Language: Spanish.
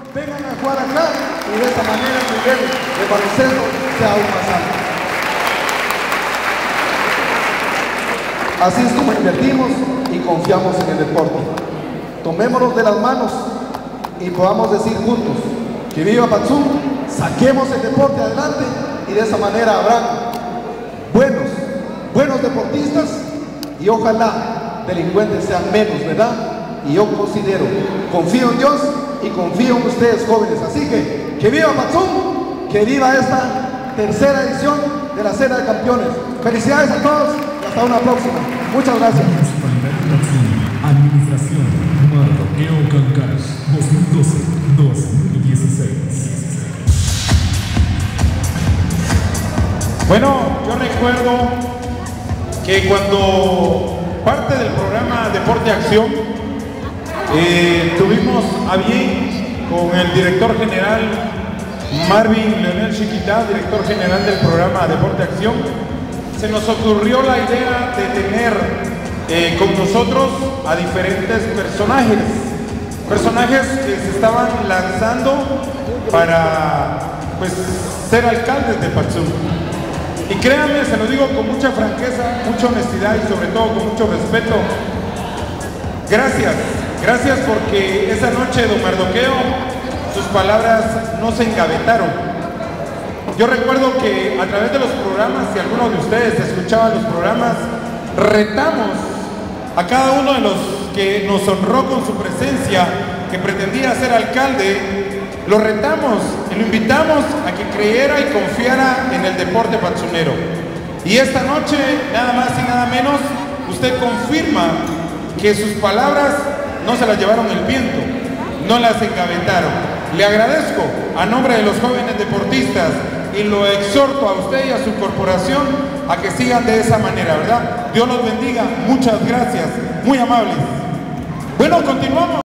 vengan a jugar acá y de esta manera el nivel de baloncesto sea aún más alto. Así es como invertimos y confiamos en el deporte. Tomémonos de las manos y podamos decir juntos que viva Patzum, saquemos el deporte adelante y de esa manera habrá buenos deportistas y ojalá delincuentes sean menos, ¿verdad? Y yo confío en Dios y confío en ustedes jóvenes, así que viva Patzum, que viva esta tercera edición de la Cena de Campeones. Felicidades a todos y hasta una próxima. Muchas gracias. Administración Mardoqueo Cancash 2012-2016. Bueno, yo recuerdo que cuando parte del programa Deporte Acción tuvimos a bien con el director general Marvin Leonel Chiquitá, director general del programa Deporte Acción, se nos ocurrió la idea de tener con nosotros a diferentes personajes que se estaban lanzando para pues ser alcaldes de Patzum. Y créanme, se lo digo con mucha franqueza, mucha honestidad y sobre todo con mucho respeto. Gracias porque esa noche, don Mardoqueo, sus palabras no se engavetaron. Yo recuerdo que a través de los programas, si alguno de ustedes escuchaba los programas, retamos a cada uno de los que nos honró con su presencia, que pretendía ser alcalde, lo retamos y lo invitamos a que creyera y confiara en el deporte patzunero. Y esta noche, nada más y nada menos, usted confirma que sus palabras no se las llevaron el viento, no las engavetaron. Le agradezco a nombre de los jóvenes deportistas y lo exhorto a usted y a su corporación a que sigan de esa manera, ¿verdad? Dios los bendiga, muchas gracias, muy amables. Bueno, continuamos.